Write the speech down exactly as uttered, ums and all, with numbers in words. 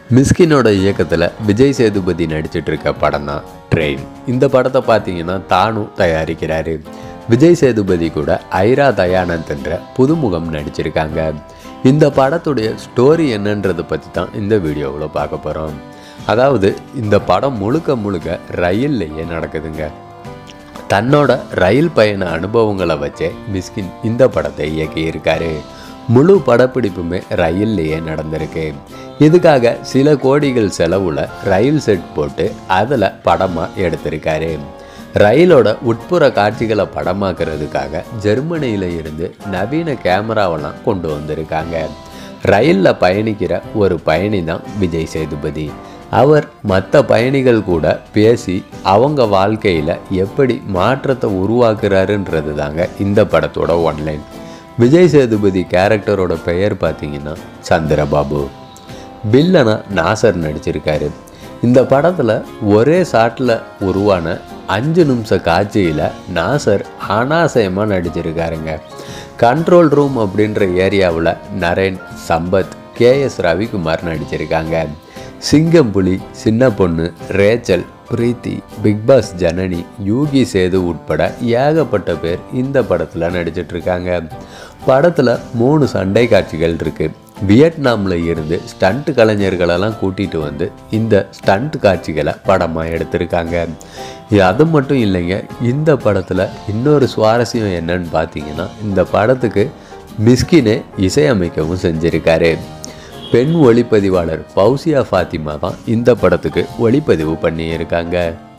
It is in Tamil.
மிஸ்கினோட இயக்கத்தில் விஜய் சேதுபதி நடிச்சிட்டு இருக்க படம் தான் ட்ரெயின். இந்த படத்தை பார்த்தீங்கன்னா தானும் தயாரிக்கிறாரு. விஜய் சேதுபதி கூட ஐரா தயானந்த் என்ற புதுமுகம் நடிச்சிருக்காங்க. இந்த படத்துடைய ஸ்டோரி என்னன்றதை பற்றி தான் இந்த வீடியோவில் பார்க்க போகிறோம். அதாவது இந்த படம் முழுக்க முழுக்க ரயில்லையே நடக்குதுங்க. தன்னோட ரயில் பயண அனுபவங்களை வச்சே மிஸ்கின் இந்த படத்தை இயக்கியிருக்காரு. முழு படப்பிடிப்புமே ரயில்லையே நடந்திருக்கு. இதுக்காக சில கோடிகள் செலவுல ரயில் செட் போட்டு அதில் படமாக எடுத்திருக்காரு. ரயிலோட உட்புற காட்சிகளை படமாக்குறதுக்காக ஜெர்மனியில் இருந்து நவீன கேமராவெல்லாம் கொண்டு வந்திருக்காங்க. ரயிலில் பயணிக்கிற ஒரு பயணி தான் விஜய் சேதுபதி. அவர் மற்ற பயணிகள் கூட பேசி அவங்க வாழ்க்கையில் எப்படி மாற்றத்தை உருவாக்குறாருன்றது தாங்க இந்த படத்தோட ஒன்லைன். விஜய் சேதுபதி கேரக்டரோட பெயர் பார்த்தீங்கன்னா சந்திரபாபு. வில்லனா நாசர் நடிச்சிருக்காரு. இந்த படத்தில் ஒரே ஷாட்டில் உருவான அஞ்சு நிமிஷ காட்சியில் நாசர் அனாசயமாக நடிச்சிருக்காருங்க. கண்ட்ரோல் ரூம் அப்படின்ற ஏரியாவில் நரேன், சம்பத், கே எஸ் ரவிக்குமார் நடிச்சிருக்காங்க. சிங்கம்புலி, சின்ன பொண்ணு, ரேச்சல், பிரீத்தி, பிக்பாஸ் ஜனனி, யூகி சேது உட்பட ஏகப்பட்ட பேர் இந்த படத்தில் நடிச்சிட்ருக்காங்க. படத்தில் மூணு சண்டை காட்சிகள் இருக்குது. வியட்நாமில் இருந்து ஸ்டண்ட் கலைஞர்களெல்லாம் கூட்டிகிட்டு வந்து இந்த ஸ்டண்ட் காட்சிகளை படமாக எடுத்திருக்காங்க. அது மட்டும் இல்லைங்க, இந்த படத்தில் இன்னொரு சுவாரஸ்யம் என்னன்னு பார்த்தீங்கன்னா, இந்த படத்துக்கு மிஸ்கினே இசையமைக்கவும் செஞ்சுருக்காரு. பெண் ஒளிப்பதிவாளர் ஃபௌசியா ஃபாத்திமா தான் இந்த படத்துக்கு ஒளிப்பதிவு பண்ணியிருக்காங்க.